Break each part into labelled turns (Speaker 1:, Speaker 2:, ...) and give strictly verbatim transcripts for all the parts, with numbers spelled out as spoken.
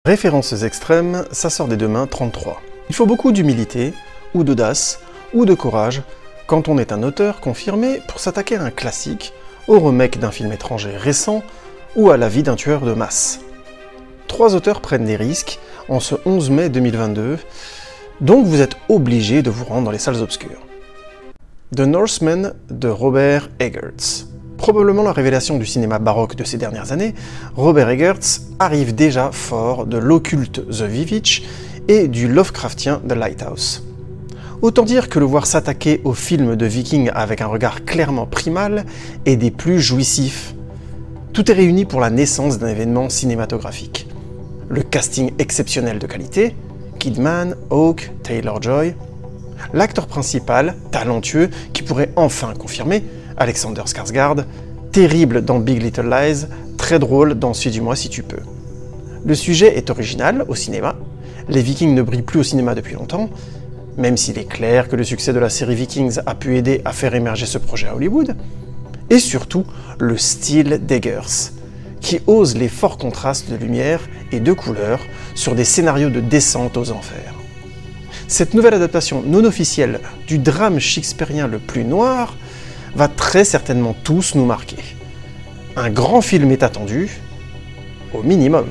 Speaker 1: Références extrêmes, ça sort des deux mains trente-trois. Il faut beaucoup d'humilité, ou d'audace, ou de courage, quand on est un auteur confirmé pour s'attaquer à un classique, au remake d'un film étranger récent, ou à la vie d'un tueur de masse. Trois auteurs prennent des risques en ce onze mai deux mille vingt-deux, donc vous êtes obligés de vous rendre dans les salles obscures. The Northman de Robert Eggers. Probablement la révélation du cinéma baroque de ces dernières années, Robert Eggers arrive déjà fort de l'occulte The Vivitch et du Lovecraftien The Lighthouse. Autant dire que le voir s'attaquer aux films de vikings avec un regard clairement primal est des plus jouissifs. Tout est réuni pour la naissance d'un événement cinématographique. Le casting exceptionnel de qualité, Kidman, Hawke, Taylor-Joy, l'acteur principal, talentueux, qui pourrait enfin confirmer, Alexander Skarsgård, terrible dans Big Little Lies, très drôle dans Suis-moi si tu peux. Le sujet est original au cinéma, les Vikings ne brillent plus au cinéma depuis longtemps, même s'il est clair que le succès de la série Vikings a pu aider à faire émerger ce projet à Hollywood, et surtout le style d'Eggers, qui ose les forts contrastes de lumière et de couleurs sur des scénarios de descente aux enfers. Cette nouvelle adaptation non officielle du drame shakespearien le plus noir va très certainement tous nous marquer. Un grand film est attendu, au minimum.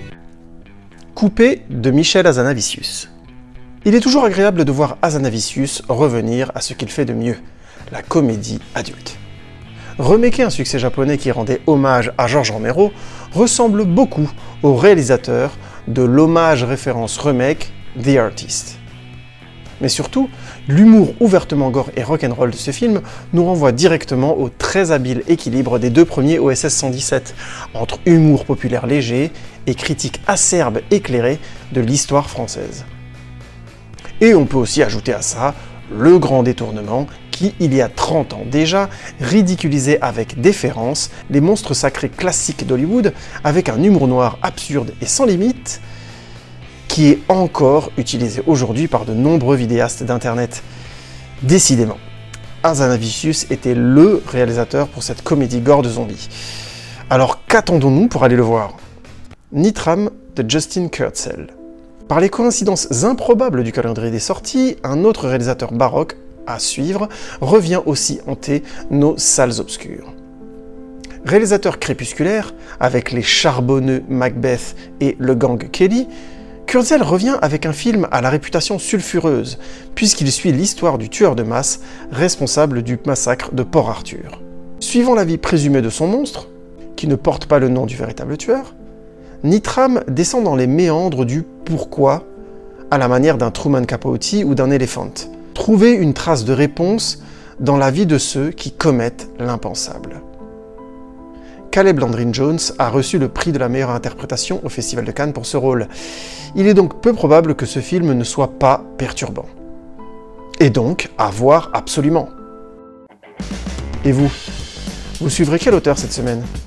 Speaker 1: Coupé de Michel Hazanavicius. Il est toujours agréable de voir Hazanavicius revenir à ce qu'il fait de mieux, la comédie adulte. Remaker un succès japonais qui rendait hommage à George Romero ressemble beaucoup au réalisateur de l'hommage référence remake The Artist. Mais surtout, l'humour ouvertement gore et rock'n'roll de ce film nous renvoie directement au très habile équilibre des deux premiers O S S cent dix-sept, entre humour populaire léger et critique acerbe éclairée de l'histoire française. Et on peut aussi ajouter à ça le grand détournement qui, il y a trente ans déjà, ridiculisait avec déférence les monstres sacrés classiques d'Hollywood avec un humour noir absurde et sans limite, qui est encore utilisé aujourd'hui par de nombreux vidéastes d'internet. Décidément, Hazanavicius était le réalisateur pour cette comédie gore de zombies. Alors qu'attendons-nous pour aller le voir? Nitram de Justin Kurzel. Par les coïncidences improbables du calendrier des sorties, un autre réalisateur baroque à suivre revient aussi hanter nos salles obscures. Réalisateur crépusculaire, avec les charbonneux Macbeth et le gang Kelly, Kurzel revient avec un film à la réputation sulfureuse, puisqu'il suit l'histoire du tueur de masse responsable du massacre de Port Arthur. Suivant la vie présumée de son monstre, qui ne porte pas le nom du véritable tueur, Nitram descend dans les méandres du pourquoi, à la manière d'un Truman Capote ou d'un Elephant. Trouver une trace de réponse dans la vie de ceux qui commettent l'impensable. Caleb Landry Jones a reçu le prix de la meilleure interprétation au Festival de Cannes pour ce rôle. Il est donc peu probable que ce film ne soit pas perturbant. Et donc, à voir absolument. Et vous? Vous suivrez quel auteur cette semaine?